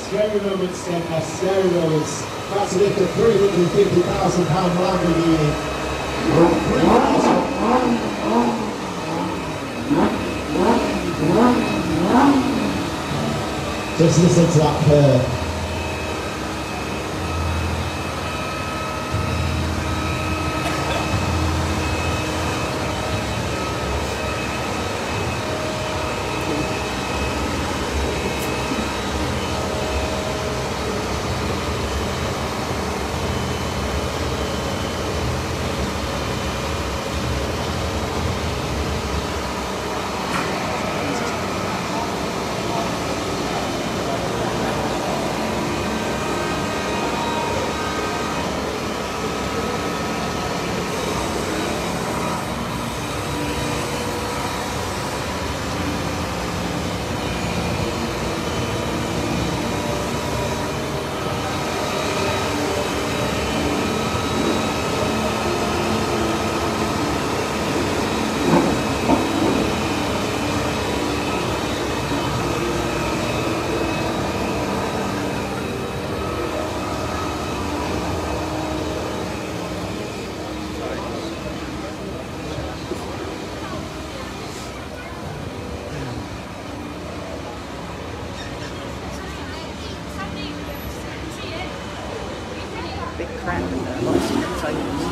Scary moments, Skegness, scary moments. About to lift a £350,000 Lamborghini. Just listen to that purr. Big crowd in there, lots of containers.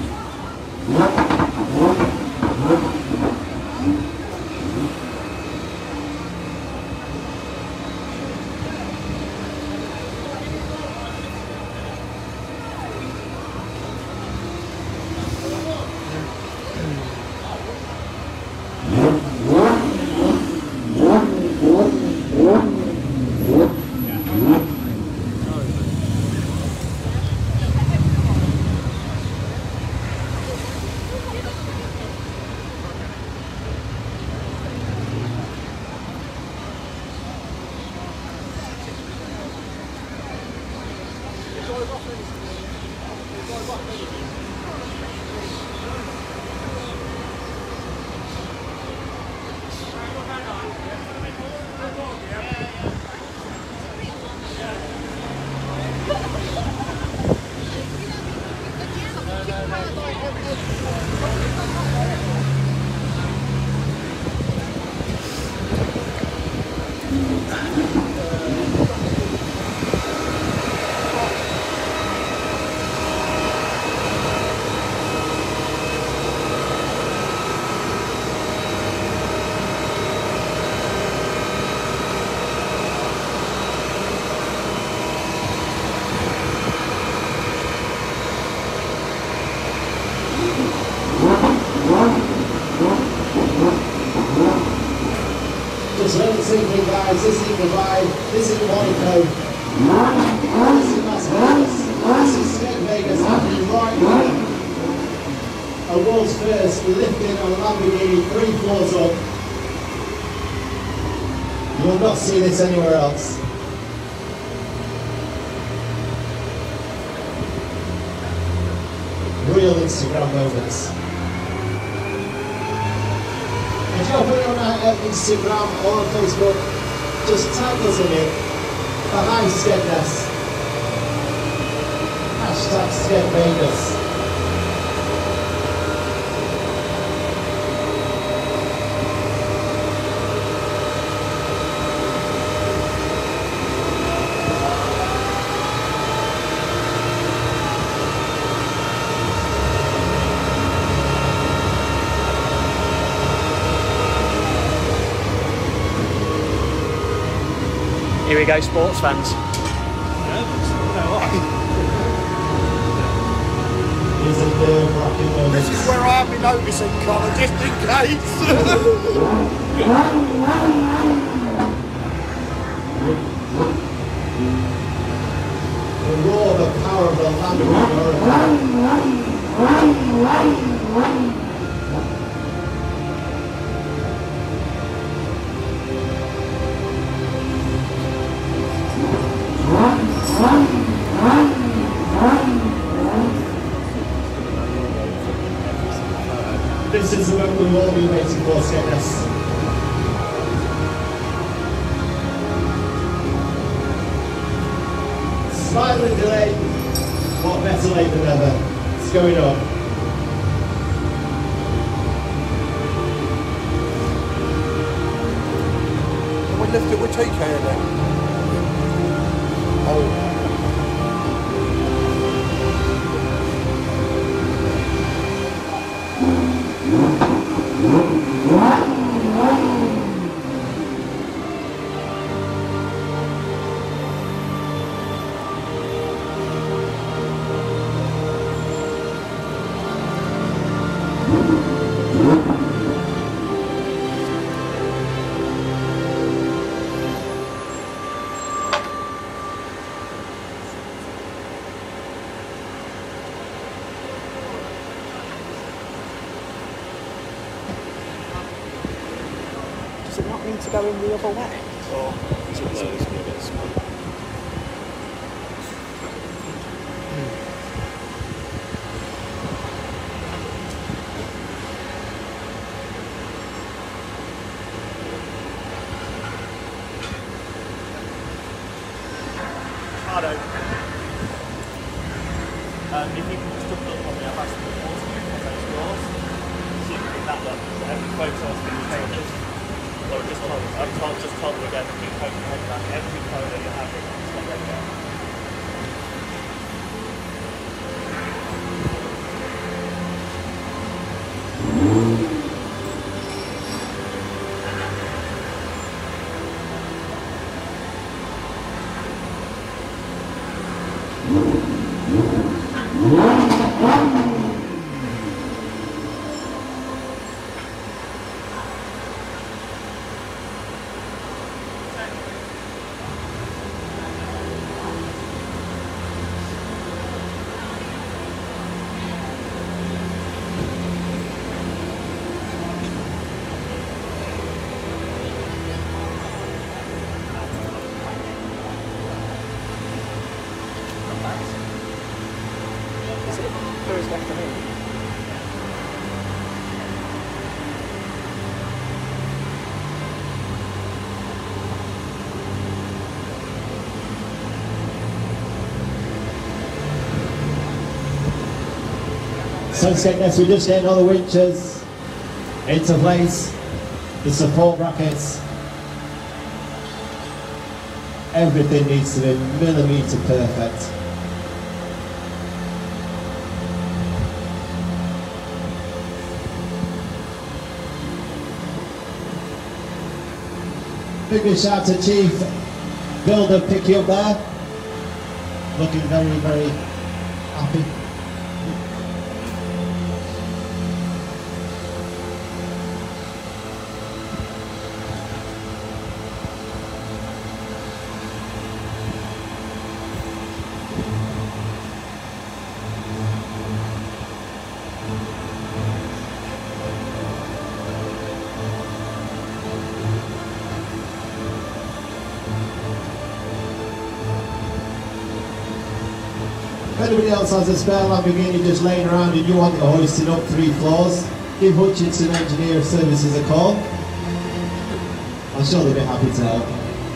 Just let it sink in, guys. This is the vibe. This is Monaco. This is Las Vegas. This is Skeg Vegas happening right now. A world's first lifting a Lamborghini 3 floors up. You will not see this anywhere else. Real Instagram moments. If you're putting on Instagram or on Facebook, just tag us in it. For Hive Skegness. Hashtag Skeg Vegas. Here we go, sports fans. This is where I have been noticing, Connor, just in case. The roar, the power of the Lamborghini. This is the moment we've all been waiting for, Skegness. finally delayed. What better late than ever? It's going up. Can we lift it with TK in there? Oh. Does it not need to go in the other way? Or is it if you can just double up on me, I've asked for the doors to be on those doors. So you can pick that up. So every photo has been taken. Or just told them again, keep poking your head back. Every photo you have is on the radio. Thursday afternoon? So Skegness, we're just getting all the winches into place, the support brackets. Everything needs to be millimetre perfect. Big shout to Chief Builder pick you up there. Looking very, very happy. If anybody else has a spare Lamborghini just laying around and you want it hoisted up 3 floors, give Hutchinson Engineer Services a call. I'm sure they'll be happy to help.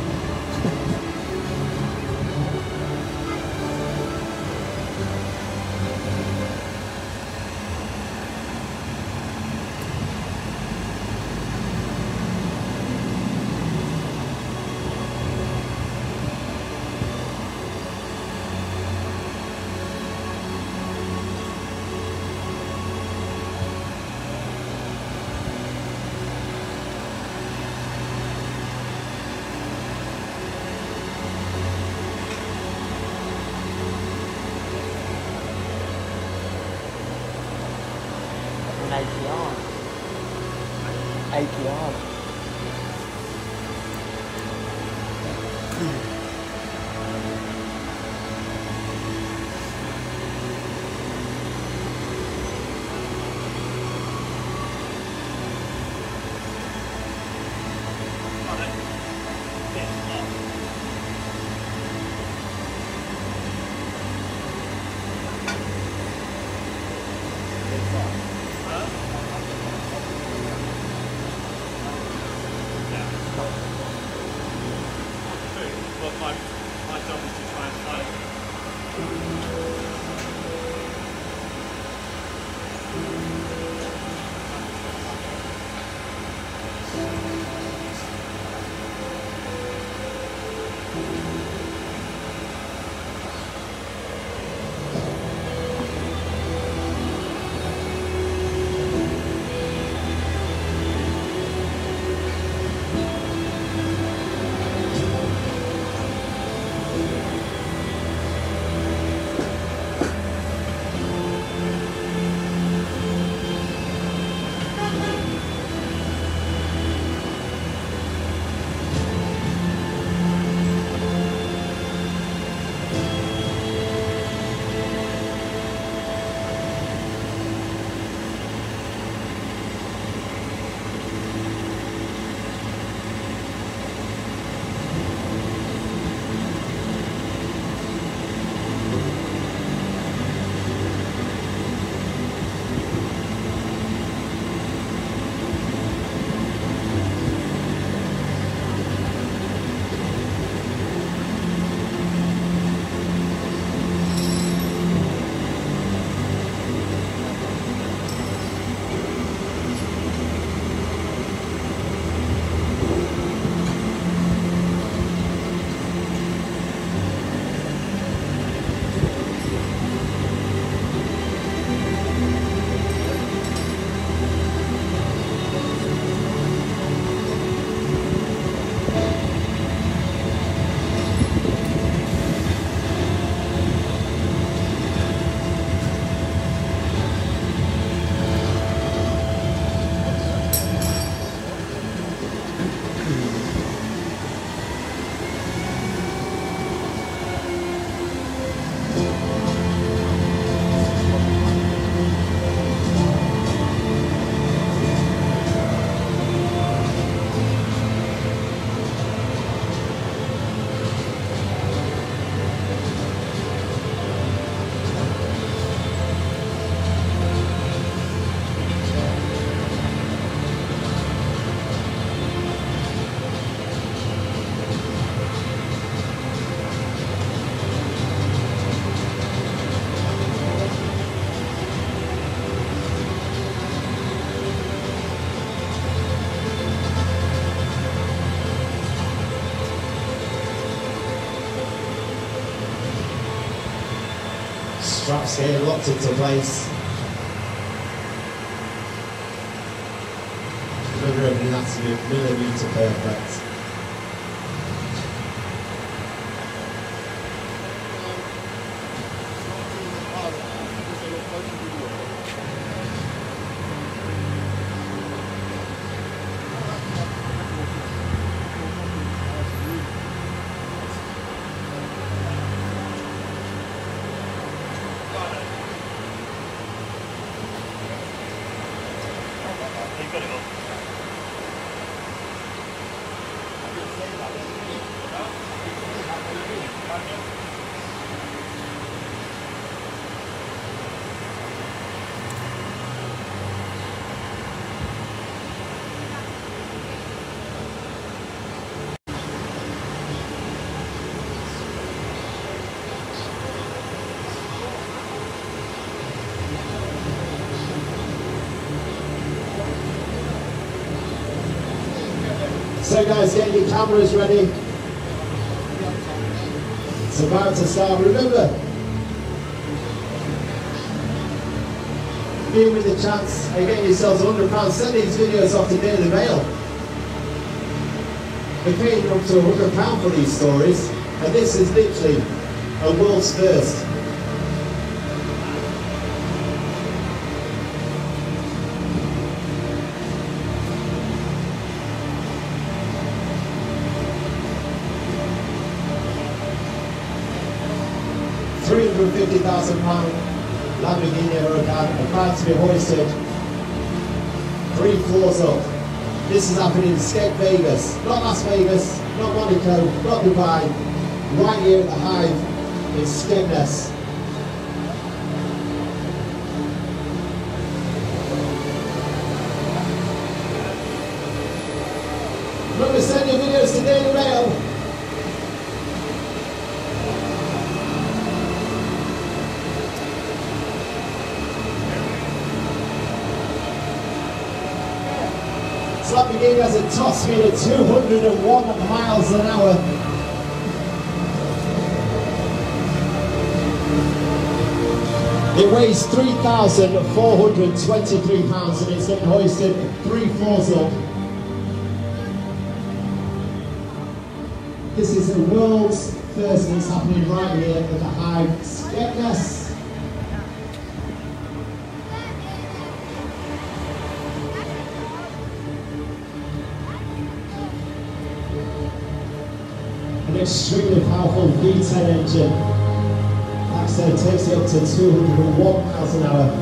APR. My job is to try and find Straps here locked into place. Remember, everything has to be millimetre perfect. So guys, get your cameras ready. It's about to start. Remember, being with the chance of getting yourselves £100, send these videos off to Daily Mail. We're paying up to £100 for these stories, and this is literally a world's first. £350,000 Lamborghini Huracan about to be hoisted 3 floors up. This is happening in Skeg Vegas, not Las Vegas, not Monaco, not Dubai, right here at the Hive in Skegness. Remember, send your videos to Daily Mail. Lamborghini has a top speed of 201 miles an hour. It weighs 3,423 pounds and it's getting hoisted 3 floors up. This is the world's first and it's happening right here at the Hive, Skegness. An extremely powerful V10 engine. Like I said, it takes it up to 201 miles an hour.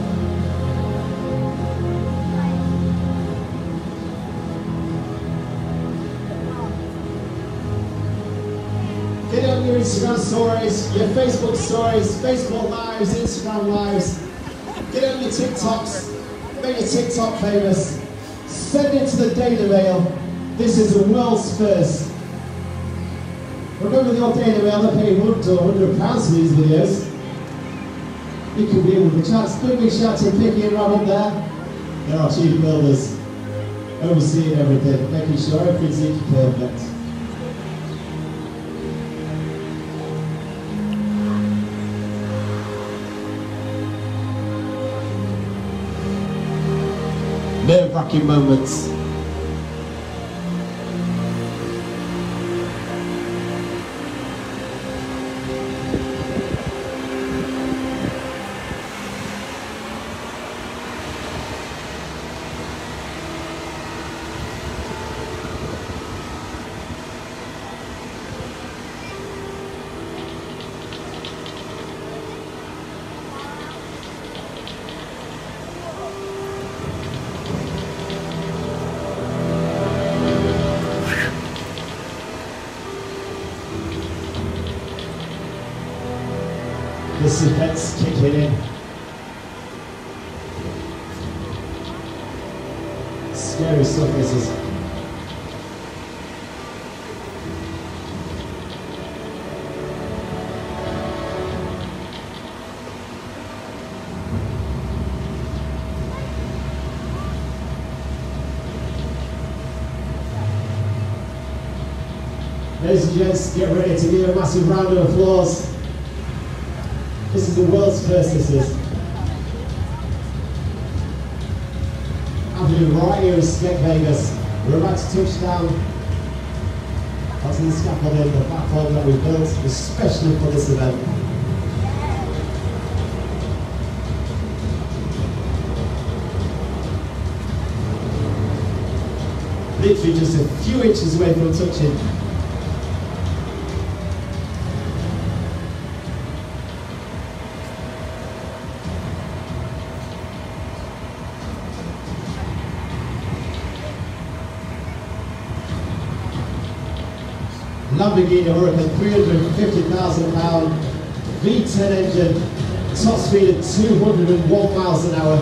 Get it on your Instagram stories, your Facebook stories, Facebook lives, Instagram lives. Get it on your TikToks, make your TikTok famous. Send it to the Daily Mail. This is the world's first. Remember the old Daily Mail, they pay £100 for these videos. You could be in with a chance. Big shout to Picky and Rob up there. They're our chief builders. Overseeing everything, making sure everything's perfect. Nerve-wracking moments. This event's kicking in. Scary stuff this is. Ladies and gents, get ready to give a massive round of applause. This is the world's first, this is. Happening right here in Vegas. We're about to touch down onto the scaffolding, the platform that we built especially for this event. Literally just a few inches away from touching. Lamborghini Huracan, 350,000 pound V10 engine, top speed of 201 miles an hour.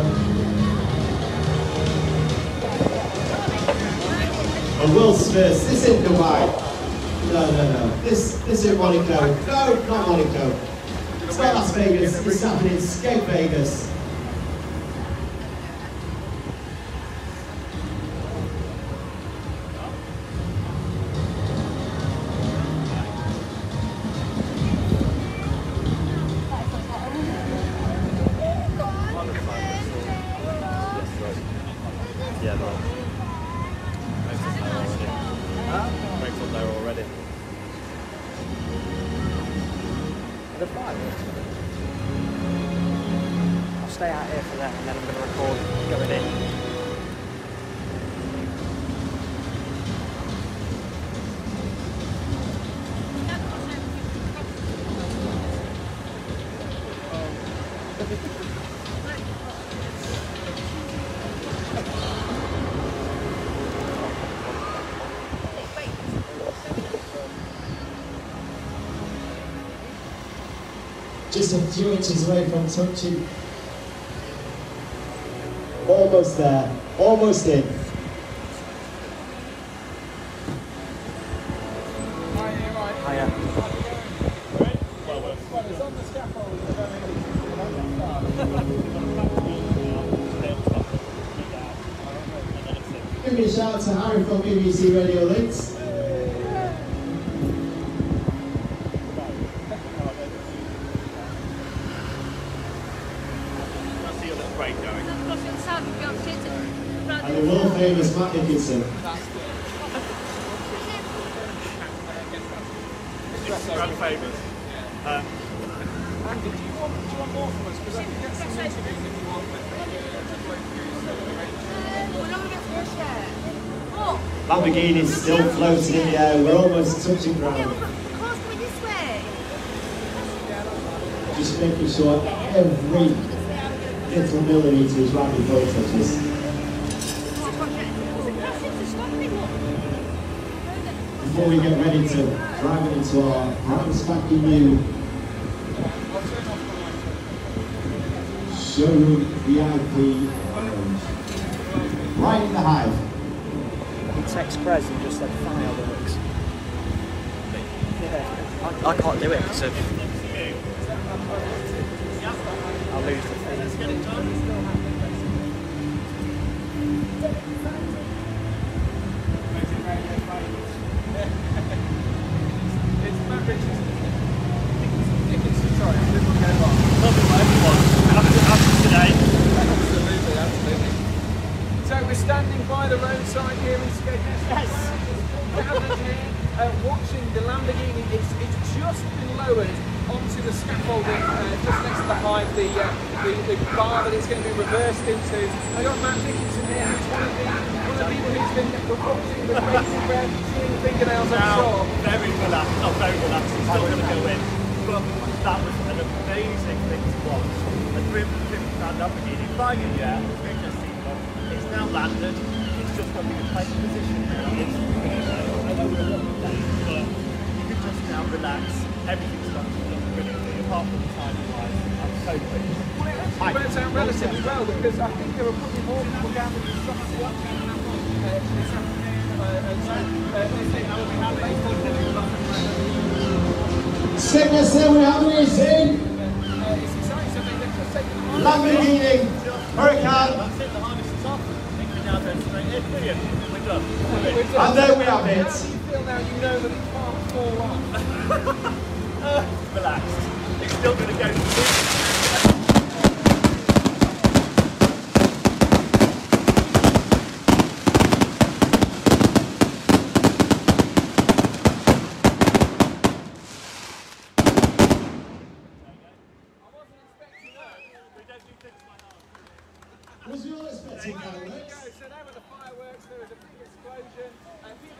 A world's first. This ain't Dubai. No. This ain't Monaco. No, not Monaco. It's not Las Vegas. It's happening in Skegness Vegas. I'll stay out here for that and then I'm going to record going in. Just a few inches away from touching. Almost there, almost in. Hiya. Give give me a shout out to Harry from BBC Radio Links. And the world famous Matt Dickinson. Grand favours. Andy, do you want more from us? Because I can get some interviews if you want. Lamborghini's still floating in the air. We're almost touching ground. Just making sure every little millimetre is right before it touches. Before we get ready to drive it into our brand spanking new showroom VIP Lounge. Right in the Hive. It's Express and just like fireworks. Yeah, I can't do it because of I'll lose the thing. It's Matt Dickinson, sorry, I didn't want to go wrong. Lovely for everyone. After today. Absolutely. So we're standing by the roadside here in Skegness. Yes. Gathered here, watching the Lamborghini. It's just been lowered onto the scaffolding just next to the Hive, the bar that it's going to be reversed into. I got Matt Dickinson here, who's one of the people who's been watching the racing around, seeing the fingernails, I'm sure. Very relaxed, not very relaxed, it's still going to go in. But that was an amazing thing to watch. A 350 Lamborghini flying in the air, it's now landed, it's just got to be in place position now. I know we're a lot of days, but you can just now relax. Everything's got to look brilliantly, apart from the timing wise. I'm so pleased. Well, it actually works out relatively well because I think there are probably more people gathered in front of watching this afternoon. Skegness Standard, we have racing. It's exciting, so they've just taken the Lamborghini Huracan. That's it, the harness is off. I think we're now going straight in. Brilliant. We're done. And there we have it. How do you feel now you know that it can't fall off? Relaxed. It's still going to go through. Was you all expecting So fireworks? now with the fireworks, there was a big explosion. People